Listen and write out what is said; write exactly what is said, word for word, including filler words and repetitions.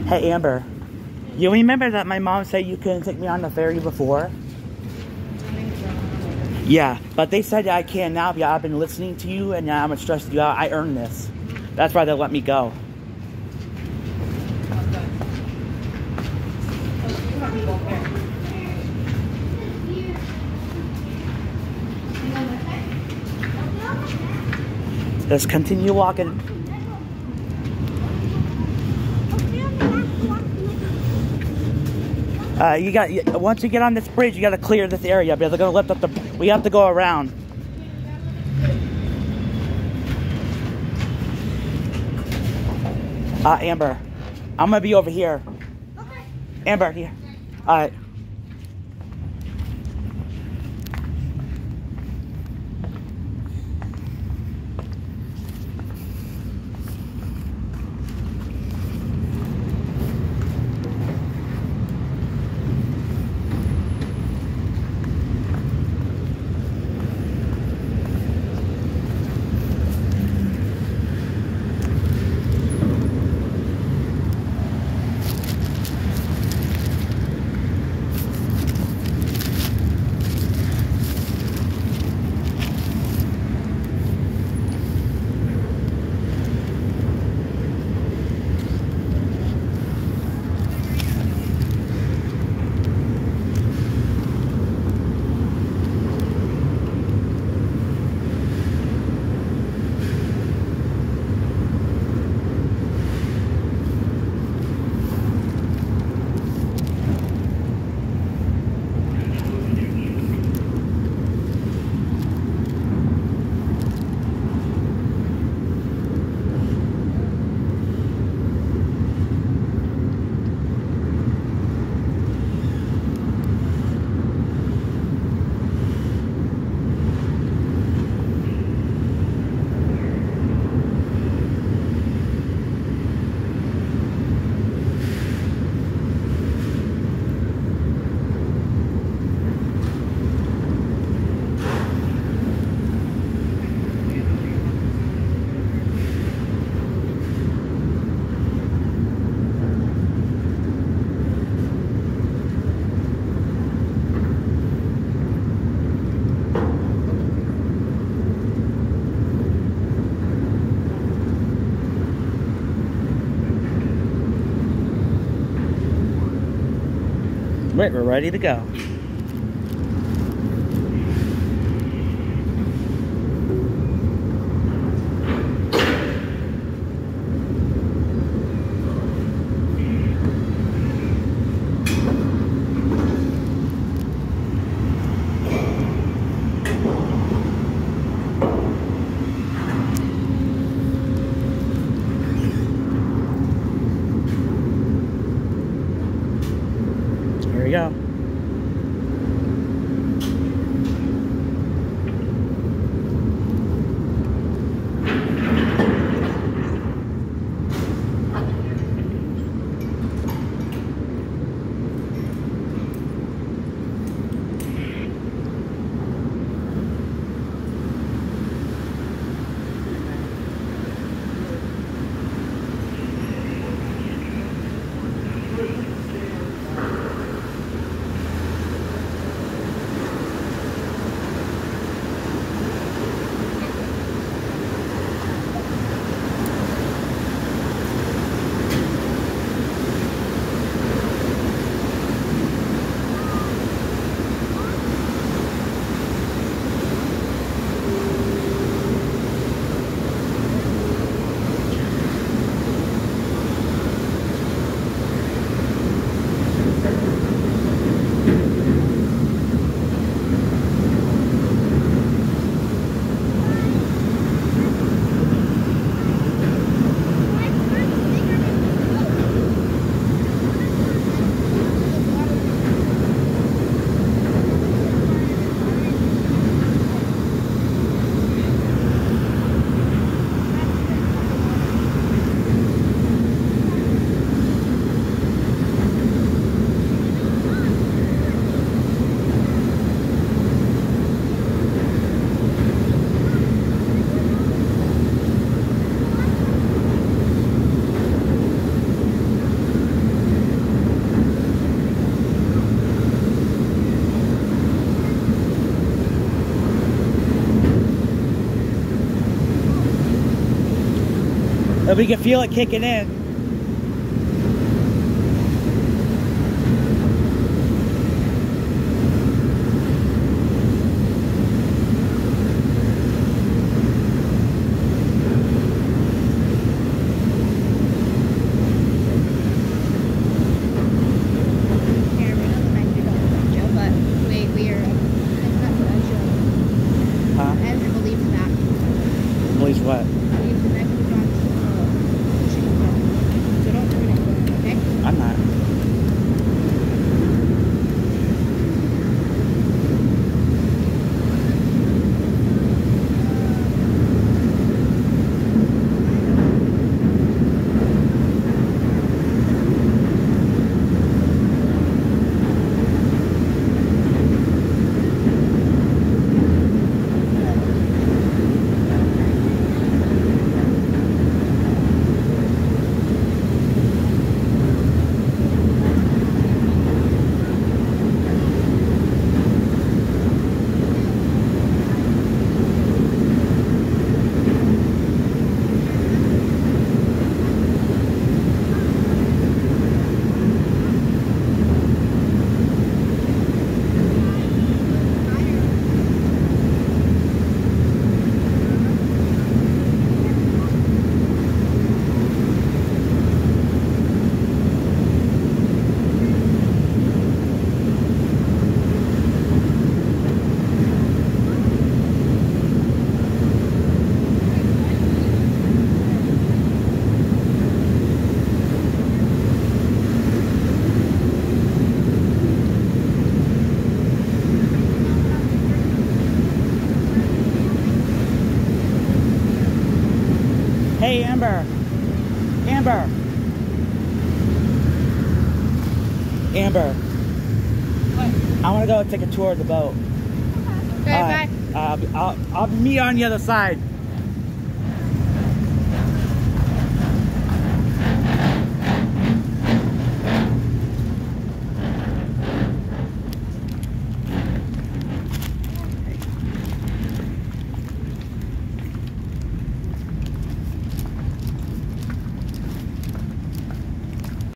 Hey, Amber. You remember that my mom said you couldn't take me on the ferry before? Yeah, but they said that I can now because I've been listening to you and now I'm stressed you out. I earned this. That's why they let me go. Just continue walking. Uh, you got once you get on this bridge, you got to clear this area because they're gonna lift up the. We have to go around. Uh, Amber, I'm gonna be over here. Okay. Amber, here. All right. Right, we're ready to go. Here we go. we can feel it kicking in. What? I'm not. Hey, Amber. Amber. Amber. What? I want to go take a tour of the boat. Okay, uh, bye. Uh, I'll, I'll meet you on the other side.